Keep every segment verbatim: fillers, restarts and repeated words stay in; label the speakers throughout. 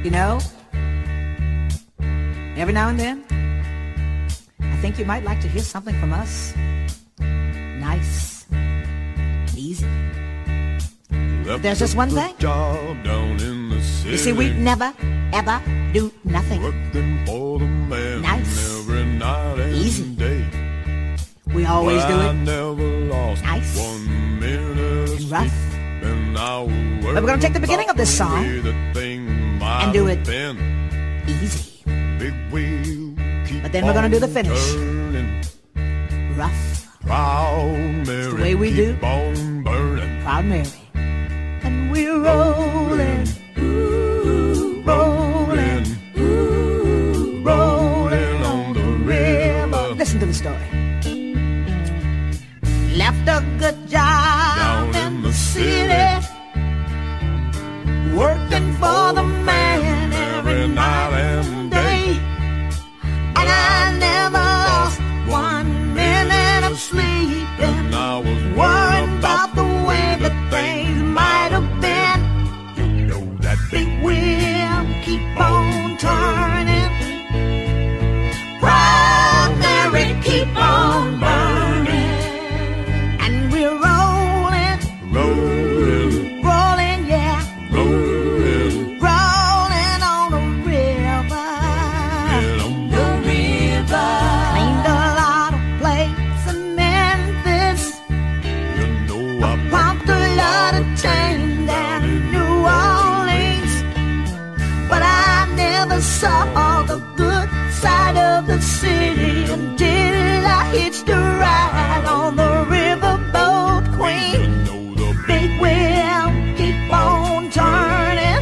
Speaker 1: You know, every now and then, I think you might like to hear something from us. Nice, easy. But there's just one thing. You see, we never, ever do nothing. Nice, easy. We always do it nice and rough. But we're going to take the beginning of this song and do it easy. But then we're going to do the finish rough. It's the way we do Proud Mary. And we're rolling, ooh, rolling, ooh, rolling on the river. Listen to the story. Left a good job down in the city, working for the man every night and day. And I never lost one minute of sleep, and I was worried about the way that things might have been. You know that big wheel keep on turning, Proud Mary keep on burning. And we're rolling, rolling, rolling, yeah, rolling, rolling on the river, on the river. Cleaned a lot of plates in Memphis, you know I pumped a lot of chains down in New Orleans, but I never saw the good side of the city until I hitched a ride on the riverboat queen. You know the big wheel keep on turning,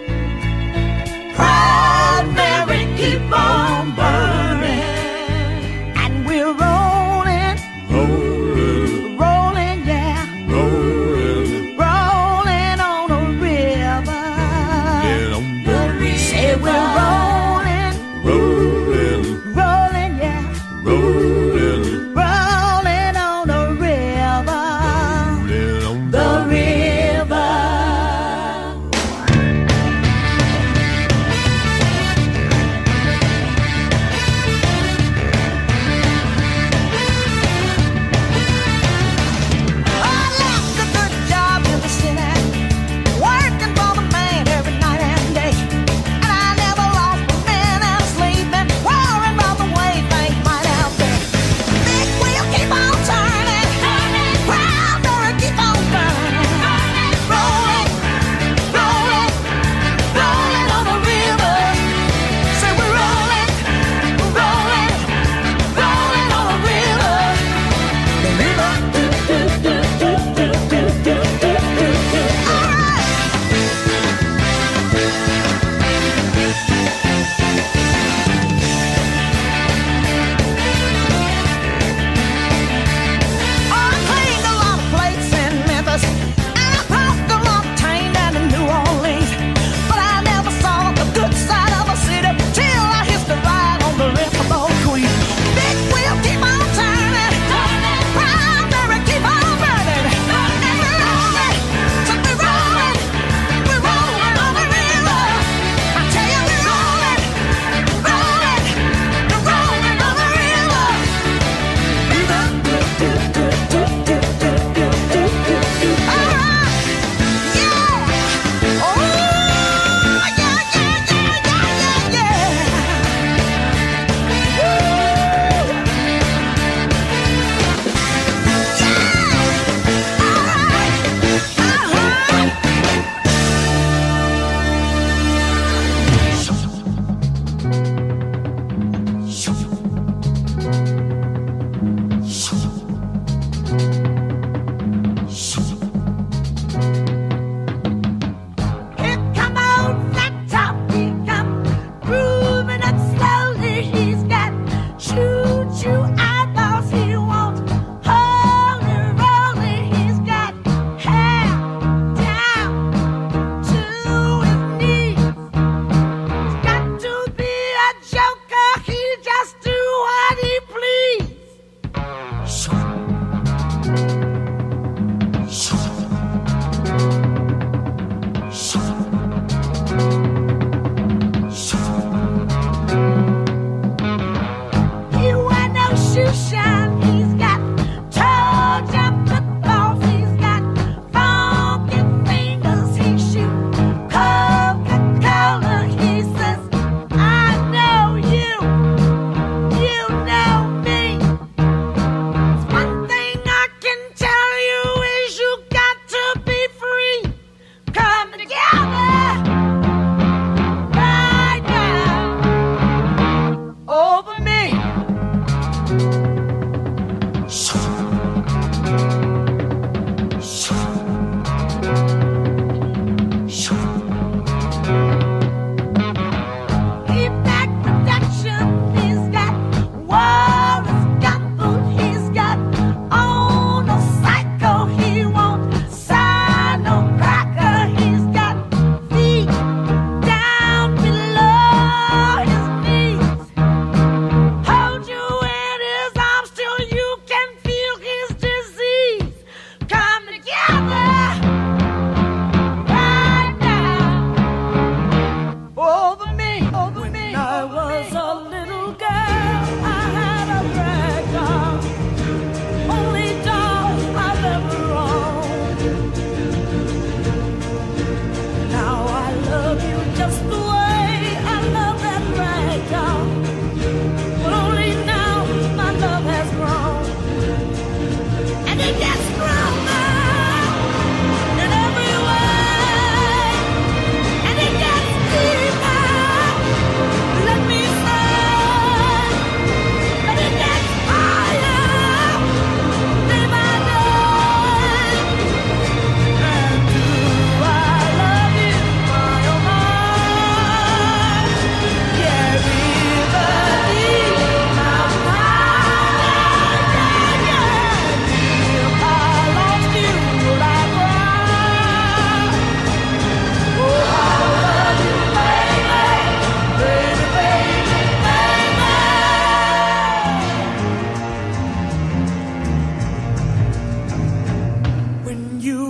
Speaker 1: Proud Mary keep on burning. And we're rolling, rolling, rolling, yeah, rolling, rolling on the river. Yeah, on the river. Say we're rolling, rolling, rolling, yeah, rolling, rolling on the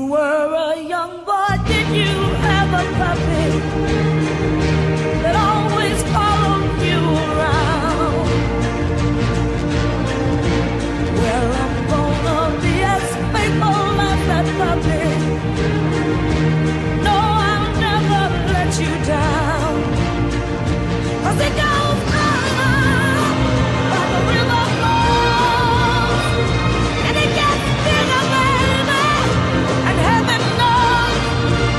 Speaker 1: were a young boy, did you have a puppy that always followed you around? Well, I'm gonna be as faithful as that puppy. No, I'll never let you down. 'Cause it goes on by the river flows, and it gets bigger, baby, and heaven knows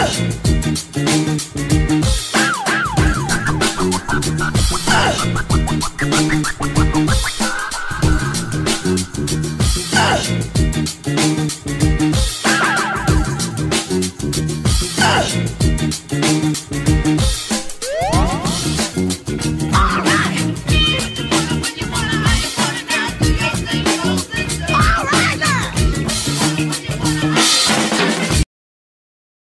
Speaker 1: Uh.